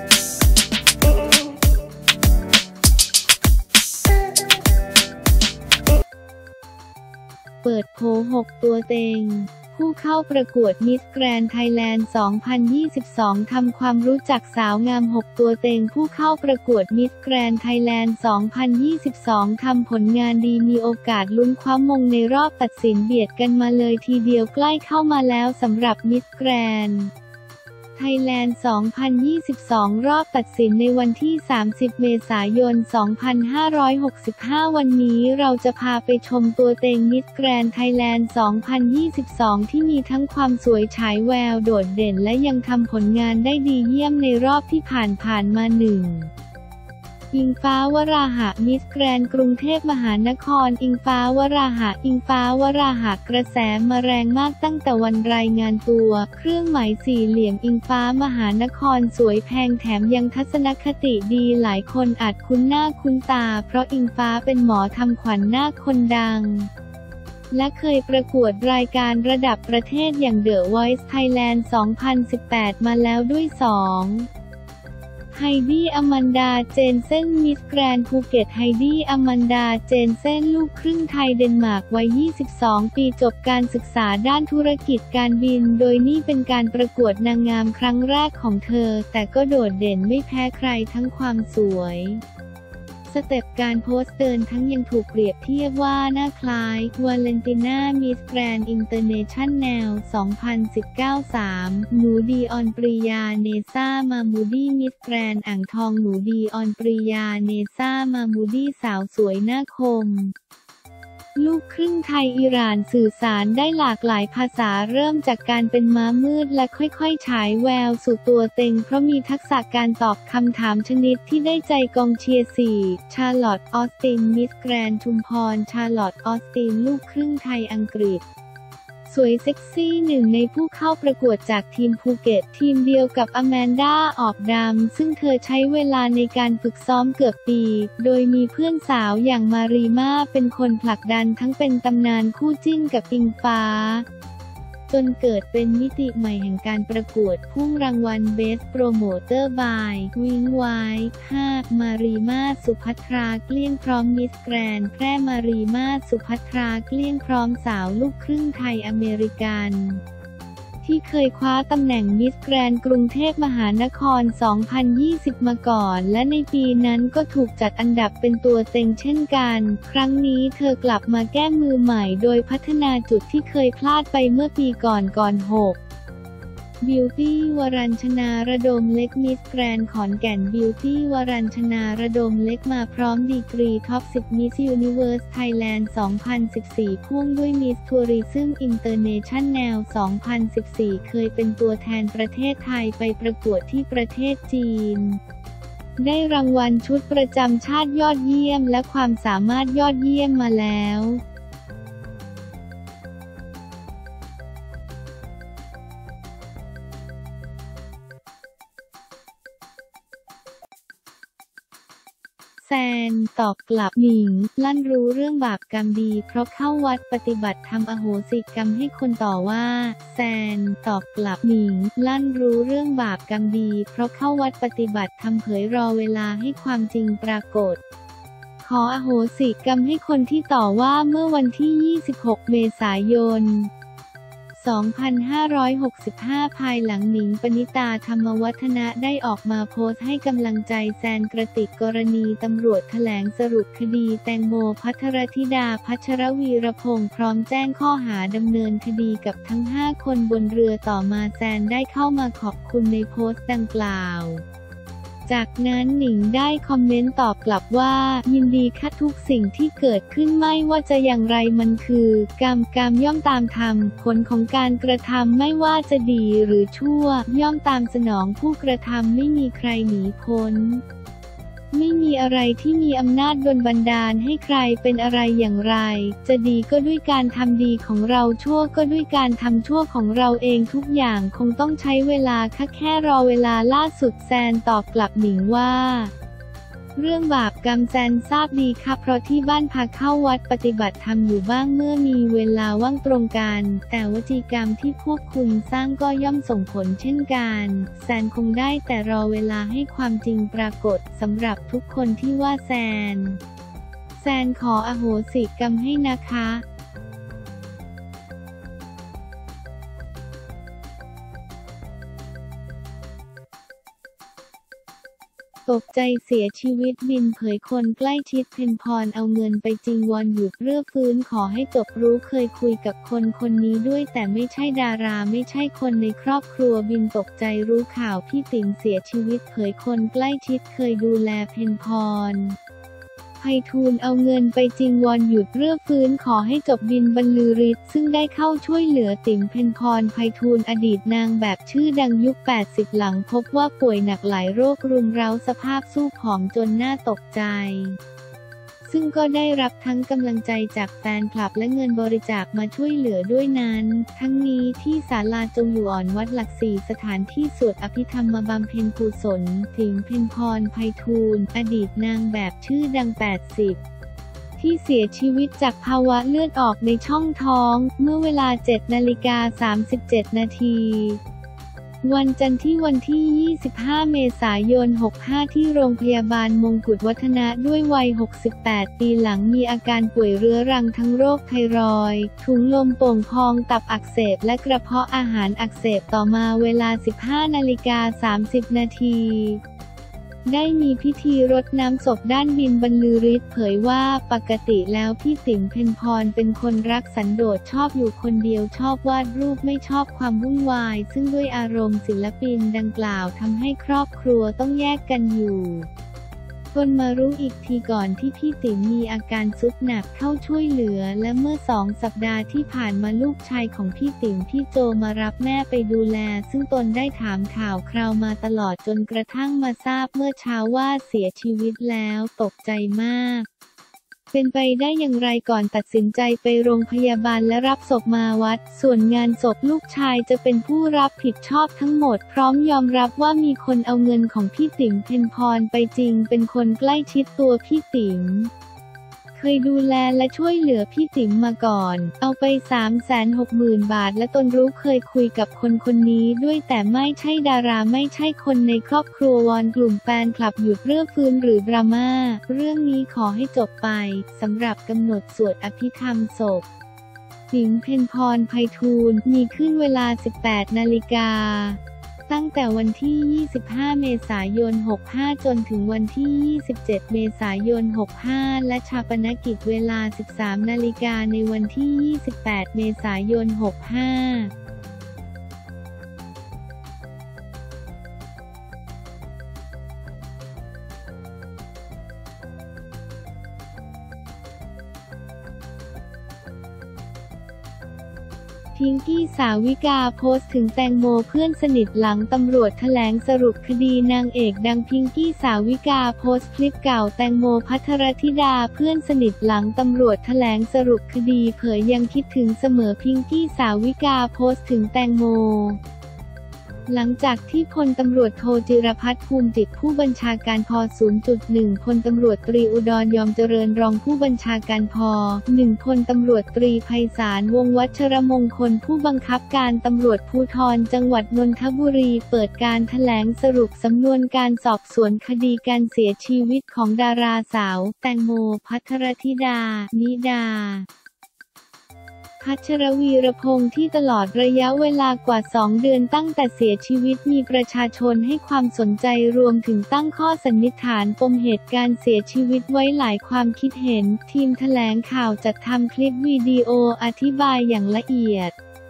เปิดโผ 6 ตัวเต็งผู้เข้าประกวดมิสแกรนด์ไทยแลนด์ 2022 ทำความรู้จักสาวงาม 6 ตัวเต็งผู้เข้าประกวดมิสแกรนด์ไทยแลนด์ 2022 ทำผลงานดีมีโอกาสลุ้นคว้ามงในรอบตัดสินเบียดกันมาเลยทีเดียวใกล้เข้ามาแล้วสำหรับมิสแกรนด์ไทยแลนด์ 2022 รอบตัดสินในวันที่ 30 เมษายน 2565 วันนี้เราจะพาไปชมตัวเต็งมิสแกรนด์ไทยแลนด์ 2022 ที่มีทั้งความสวยฉายแววโดดเด่นและยังทำผลงานได้ดีเยี่ยมในรอบที่ผ่านมาอิงฟ้าวราหะมิสแกรนด์กรุงเทพมหานครอิงฟ้าวราหะกระแสมาแรงมากตั้งแต่วันรายงานตัวเครื่องหมายสี่เหลี่ยมอิงฟ้ามหานครสวยแพงแถมยังทัศนคติดีหลายคนอาจคุ้นหน้าคุ้นตาเพราะอิงฟ้าเป็นหมอทำขวัญนาคคนดังและเคยประกวดรายการระดับประเทศอย่าง The Voice Thailand 2018 มาแล้วด้วยไฮดี้อแมนดาเจนเซ่นมิสแกรนด์ภูเก็ตไฮดี้อแมนดาเจนเซ่นลูกครึ่งไทยเดนมาร์กวัย 22 ปีจบการศึกษาด้านธุรกิจการบินโดยนี่เป็นการประกวดนางงามครั้งแรกของเธอแต่ก็โดดเด่นไม่แพ้ใครทั้งความสวยสเต็ปการโพสต์เดินทั้งยังถูกเปรียบเทียบว่าหน้าคล้ายวาเลนติน่ามิสแกรนด์อินเตอร์เนชั่นแนล 2019 3 หนูดีออนปริยาเนซ่ามามูดี้มิสแกรนด์อ่างทองหนูดีออนปริยาเนซ่ามามูดี้สาวสวยหน้าคมลูกครึ่งไทยอิหร่านสื่อสารได้หลากหลายภาษาเริ่มจากการเป็นม้ามืดและค่อยๆฉายแววสู่ตัวเต็งเพราะมีทักษะการตอบคำถามชนิดที่ได้ใจกองเชียร์4ชาร์ลอตต์ออสตินมิสแกรนด์ชุมพรชาร์ลอตต์ออสตินลูกครึ่งไทยอังกฤษสวยเซ็กซี่หนึ่งในผู้เข้าประกวดจากทีมภูเก็ตทีมเดียวกับอแมนดาออกดำซึ่งเธอใช้เวลาในการฝึกซ้อมเกือบปีโดยมีเพื่อนสาวอย่างมารีมาเป็นคนผลักดันทั้งเป็นตำนานคู่จิ้นกับอิงฟ้าจนเกิดเป็นมิติใหม่แห่งการประกวดพุ่งรางวัล Best Promoter by วิ้งไว้5มารีมาสุภัทราเกลี้ยงพร้อมมิสแกรนด์แพร่มารีมาสุภัทราเกลี้ยงพร้อมสาวลูกครึ่งไทยอเมริกันที่เคยคว้าตำแหน่งมิสแกรนด์กรุงเทพมหานคร 2020 มาก่อนและในปีนั้นก็ถูกจัดอันดับเป็นตัวเต็งเช่นกันครั้งนี้เธอกลับมาแก้มือใหม่โดยพัฒนาจุดที่เคยพลาดไปเมื่อปีก่อน6บิวตี้วรัญชนาระดมเล็กมิสแกรนด์ขอนแก่นบิวตี้วรัญชนาระดมเล็กมาพร้อมดีกรีท็อป 10 มิสยูนิเวิร์สไทยแลนด์ 2014 พ่วงด้วยมิสทัวริซึมอินเตอร์เนชั่นแนล 2014 เคยเป็นตัวแทนประเทศไทยไปประกวดที่ประเทศจีนได้รางวัลชุดประจำชาติยอดเยี่ยมและความสามารถยอดเยี่ยมมาแล้วแซนตอบกลับหนิงลั่นรู้เรื่องบาปกรรมดีเพราะเข้าวัดปฏิบัติธรรมอโหสิกรรมให้คนต่อว่าแซนตอบกลับหนิงลั่นรู้เรื่องบาปกรรมดีเพราะเข้าวัดปฏิบัติธรรมเผยรอเวลาให้ความจริงปรากฏขออโหสิกรรมให้คนที่ต่อว่าเมื่อวันที่ 26 เมษายน 2565 ภายหลังหนิงปณิตาธรรมวัฒนะได้ออกมาโพสต์ให้กำลังใจแซนกระติกกรณีตำรวจแถลงสรุปคดีแตงโมภัทรธิดาพัชรวีรพงษ์พร้อมแจ้งข้อหาดำเนินคดีกับทั้ง5คนบนเรือต่อมาแซนได้เข้ามาขอบคุณในโพสต์ดังกล่าวจากนั้นหนิงได้คอมเมนต์ตอบกลับว่ายินดีค่ะทุกสิ่งที่เกิดขึ้นไม่ว่าจะอย่างไรมันคือกรรมย่อมตามธรรมผลของการกระทำไม่ว่าจะดีหรือชั่วย่อมตามสนองผู้กระทำไม่มีใครหนีพ้นไม่มีอะไรที่มีอำนาจดลบันดาลให้ใครเป็นอะไรอย่างไรจะดีก็ด้วยการทำดีของเราชั่วก็ด้วยการทำชั่วของเราเองทุกอย่างคงต้องใช้เวลาแค่รอเวลาล่าสุดแซนตอบกลับหนิงว่าเรื่องบาปกรรมแซนทราบดีครับเพราะที่บ้านพาเข้าวัดปฏิบัติธรรมอยู่บ้างเมื่อมีเวลาว่างตรงกันแต่วจีกรรมที่พวกคุณสร้างก็ย่อมส่งผลเช่นกันแซนคงได้แต่รอเวลาให้ความจริงปรากฏสำหรับทุกคนที่ว่าแซนขออโหสิกรรมให้นะคะตกใจเสียชีวิตบินเผยคนใกล้ชิดเพ็ญพรเอาเงินไปจริงวอนหยุดเรื่อฟื้นขอให้จบรู้เคยคุยกับคนนี้ด้วยแต่ไม่ใช่ดาราไม่ใช่คนในครอบครัวบินตกใจรู้ข่าวพี่ติ๋มเสียชีวิตเผยคนใกล้ชิดเคยดูแลเพ็ญพรไพฑูรย์เอาเงินไปจริงวอนหยุดเรื่อฟื้นขอให้จบบินบรรลือฤทธิ์ซึ่งได้เข้าช่วยเหลือติ๋มเพ็ญพรไพฑูรย์อดีตนางแบบชื่อดังยุค 80 หลังพบว่าป่วยหนักหลายโรครุมเร้าสภาพสู้ผอมจนน่าตกใจซึ่งก็ได้รับทั้งกำลังใจจากแฟนคลับและเงินบริจาคมาช่วยเหลือด้วยนั้นทั้งนี้ที่ศาลาจงอยู่อ่อนวัดหลักสี่สถานที่สวดอภิธรรมมาบำเพ็ญกุศลติ๋มเพ็ญพรไพฑูรย์อดีตนางแบบชื่อดัง 80 ที่เสียชีวิตจากภาวะเลือดออกในช่องท้องเมื่อเวลา 7:37 นาทีวันจันทร์ที่วันที่ 25 เมษายน 65 ที่โรงพยาบาลมงกุฎวัฒนะด้วยวัย 68 ปีหลังมีอาการป่วยเรื้อรังทั้งโรคไทรอยด์ถุงลมโป่งพองตับอักเสบและกระเพาะอาหารอักเสบต่อมาเวลา 15:30 นาทีได้มีพิธีรดน้ำศพด้านบินบรรลือฤทธิ์เผยว่าปกติแล้วพี่ติ๋มเพ็ญพรเป็นคนรักสันโดษชอบอยู่คนเดียวชอบวาดรูปไม่ชอบความวุ่นวายซึ่งด้วยอารมณ์ศิลปินดังกล่าวทำให้ครอบครัวต้องแยกกันอยู่จนมารู้อีกทีก่อนที่พี่ติ๋มมีอาการทรุดหนักเข้าช่วยเหลือและเมื่อ2 สัปดาห์ที่ผ่านมาลูกชายของพี่ติ๋มพี่โจมารับแม่ไปดูแลซึ่งตนได้ถามข่าวคราวมาตลอดจนกระทั่งมาทราบเมื่อเช้าว่าเสียชีวิตแล้วตกใจมากเป็นไปได้อย่างไรก่อนตัดสินใจไปโรงพยาบาลและรับศพมาวัดส่วนงานศพลูกชายจะเป็นผู้รับผิดชอบทั้งหมดพร้อมยอมรับว่ามีคนเอาเงินของพี่ติ๋มเพ็ญพรไปจริงเป็นคนใกล้ชิดตัวพี่ติ๋มเคยดูแลและช่วยเหลือพี่ติ๋มมาก่อนเอาไป 360,000 บาทและตนรู้เคยคุยกับคนนี้ด้วยแต่ไม่ใช่ดาราไม่ใช่คนในครอบครัววอนกลุ่มแฟนคลับหยุดเรื่องฟื้นหรือดราม่าเรื่องนี้ขอให้จบไปสำหรับกำหนดสวดอภิธรรมศพติ๋มเพ็ญพรไพฑูรย์มีขึ้นเวลา 18 นาฬิกาตั้งแต่วันที่ 25 เมษายน 65 จนถึงวันที่ 27 เมษายน 65 และฌาปนกิจเวลา 13 นาฬิกาในวันที่ 28 เมษายน 65พิงกี้สาวิกาโพสต์ถึงแตงโมเพื่อนสนิทหลังตำรวจแถลงสรุปคดีนางเอกดังพิงกี้สาวิกาโพสต์คลิปเก่าแตงโมภัทรธิดาเพื่อนสนิทหลังตำรวจแถลงสรุปคดีเผยยังคิดถึงเสมอพิงกี้สาวิกาโพสต์ถึงแตงโมหลังจากที่พลตำรวจโทจิรพัฒน์ภูมิจิตผู้บัญชาการพ.0.1 พลตำรวจตรีอุดรยอมเจริญรองผู้บัญชาการพ.1 พลตำรวจตรีไพศาลวงศ์วัชรมงคลผู้บังคับการตำรวจภูธรจังหวัดนนทบุรีเปิดการแถลงสรุปสำนวนการสอบสวนคดีการเสียชีวิตของดาราสาวแตงโมภัทรธิดา นิดาพัชรวีรพงษ์ที่ตลอดระยะเวลากว่า 2 เดือนตั้งแต่เสียชีวิตมีประชาชนให้ความสนใจรวมถึงตั้งข้อสันนิษฐานปมเหตุการเสียชีวิตไว้หลายความคิดเห็นทีมแถลงข่าวจัดทำคลิปวิดีโออธิบายอย่างละเอียด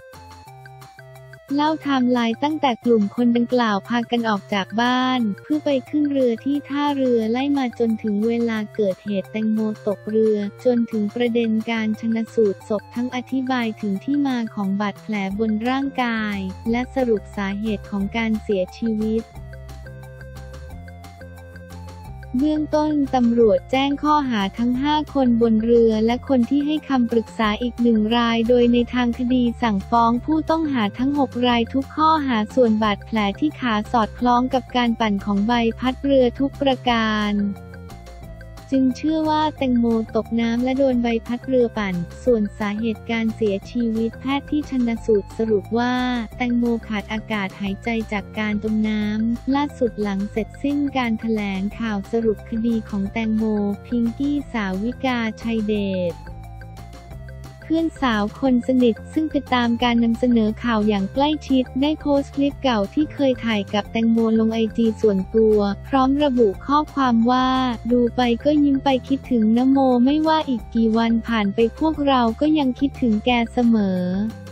เล่าไทม์ไลน์ตั้งแต่กลุ่มคนดังกล่าวพากันออกจากบ้านเพื่อไปขึ้นเรือที่ท่าเรือไล่มาจนถึงเวลาเกิดเหตุแตงโมตกเรือจนถึงประเด็นการชันสูตรศพทั้งอธิบายถึงที่มาของบาดแผลบนร่างกายและสรุปสาเหตุของการเสียชีวิตเบื้องต้นตำรวจแจ้งข้อหาทั้ง 5 คนบนเรือและคนที่ให้คำปรึกษาอีก1 รายโดยในทางคดีสั่งฟ้องผู้ต้องหาทั้ง 6 รายทุกข้อหาส่วนบาดแผลที่ขาสอดคล้องกับการปั่นของใบพัดเรือทุกประการจึงเชื่อว่าแตงโมตกน้ำและโดนใบพัดเรือปั่นส่วนสาเหตุการเสียชีวิตแพทย์ที่ชันสูตรสรุปว่าแตงโมขาดอากาศหายใจจากการจมน้ำล่าสุดหลังเสร็จสิ้นการแถลงข่าวสรุปคดีของแตงโมพิงกี้สาวิกาชัยเดชเพื่อนสาวคนสนิทซึ่งติดตามการนำเสนอข่าวอย่างใกล้ชิดได้โพสต์คลิปเก่าที่เคยถ่ายกับแตงโมลงIGส่วนตัวพร้อมระบุข้อความว่าดูไปก็ยิ้มไปคิดถึงนะโมไม่ว่าอีกกี่วันผ่านไปพวกเราก็ยังคิดถึงแกเสมอ